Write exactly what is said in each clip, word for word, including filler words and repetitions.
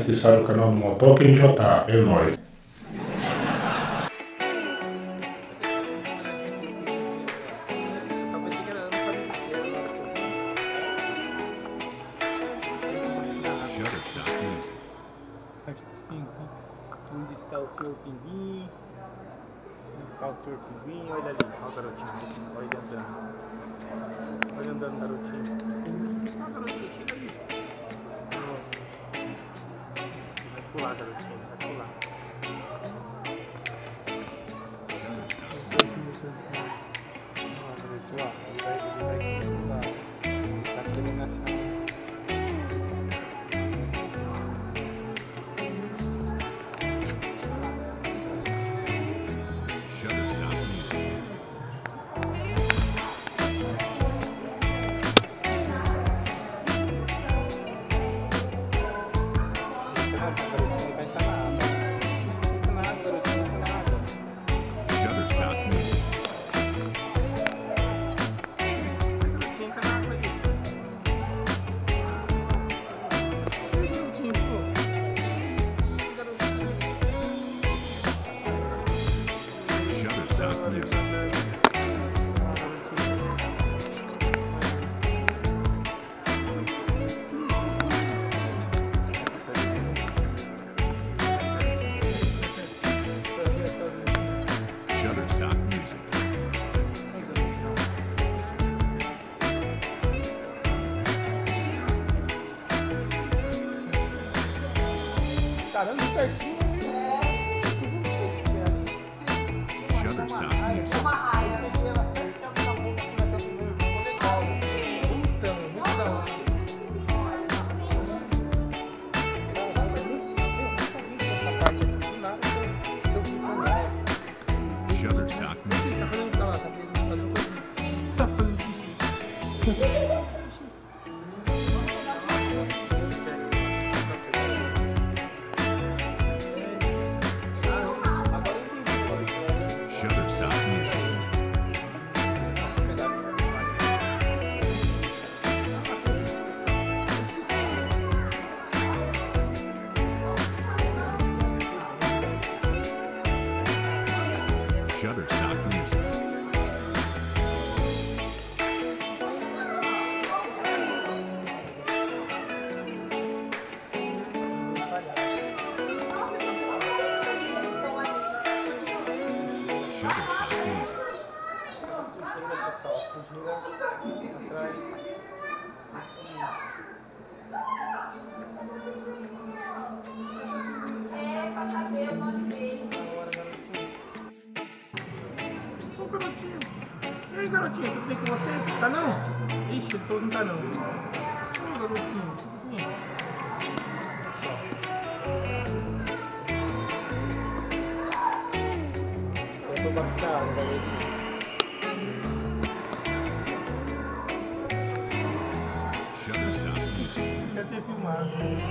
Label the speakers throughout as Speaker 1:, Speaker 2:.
Speaker 1: acessar o canal do Motoca M J. É nóis.
Speaker 2: Onde está o seu pinguim? Onde está o seu pinguim? Olha ali, olha o garotinho. Olha ele andando. Olha andando, garotinho. Olha o garotinho, chega ali. Vai pular, garotinho, vai pular. Olha, garotinho, ó. Ele vai, ele vai querer pular. Tá querendo achar. Tá dando certinho. É. É uma raia. Eu peguei ela certinha na boca, assim, na cabeça. Ficou legal. Muito da hora, muito da hora. Eu não sabia que essa parte aqui do nada eu vi com ela. Shutterstock Music. Tá fazendo o que tá lá? Tá fazendo coisa. Tá fazendo xixi.
Speaker 3: Shutterstock Music.
Speaker 4: É, pra saber o nome dele.
Speaker 2: Ô garotinho, e aí garotinho, tudo bem com você? Tá não? Ixi, ele falou que não tá não. Ô garotinho, tudo bem? Eu tô bacana, garotinho. Quer ser filmado.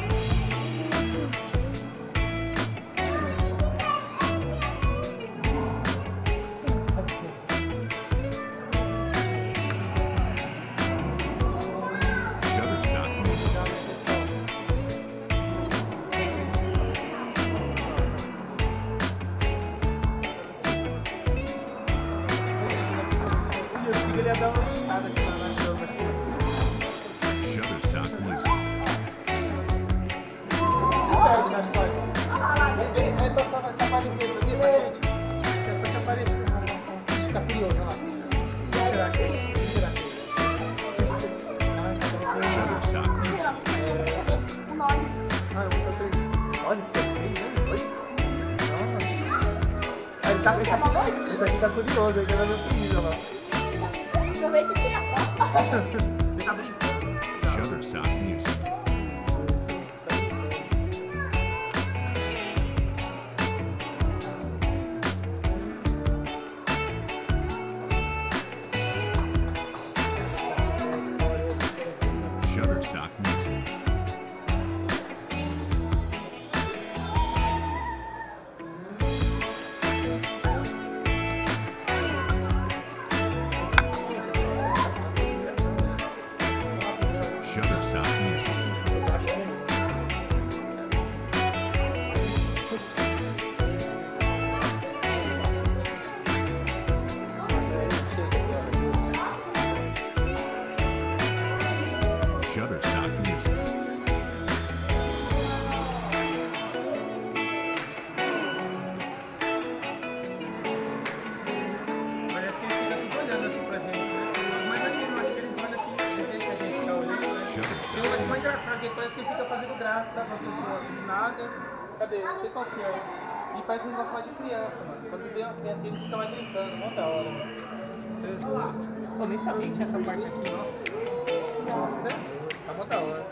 Speaker 2: Ele ia dar uma piscada aqui na câmera.
Speaker 3: Shutterstock Music.
Speaker 2: Vai passar, vai se aparecer isso aqui pra gente. Vai se aparecer. Tá curioso, olha lá. Será que é? Será que é?
Speaker 3: Shutterstock Music.
Speaker 4: O nome.
Speaker 2: Ah, eu vou fazer. Olha, que feio, né? Olha. Ele tá, esse, aqui, esse aqui tá curioso, ele quer ver o filho, olha lá.
Speaker 4: Aproveita e tira a foto.
Speaker 2: Ele tá brincando.
Speaker 3: Shutterstock Music. Shutterstock Music. Shutterstock Music.
Speaker 2: engraçado, que parece que ele fica fazendo graça com as pessoas. Do nada. Cadê? Eu sei qual que é. E parece que ele gosta mais de criança, mano. Quando vê uma criança, ele fica mais brincando, mó da hora, mano. Eu nem sabia que tinha essa parte aqui, nossa. Nossa, tá mó da hora.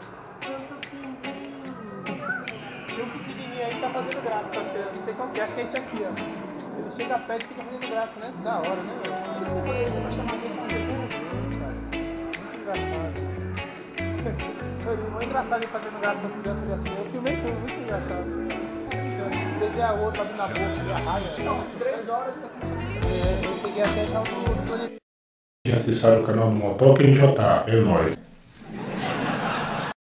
Speaker 2: Tem um pequenininho aí que tá fazendo graça com as crianças, não sei qual que é, acho que é esse aqui, ó. Ele chega perto e fica fazendo graça, né? Da hora, né? Pra chamar a atenção dele, cara. Muito engraçado. Foi muito engraçado ele fazendo graça com as crianças assim. Eu filmei tudo, muito engraçado. Peguei a outra ali na boca e a raia. Nossa, três horas eu peguei até já o.
Speaker 1: E acessar o canal do Motoca N J. É nóis.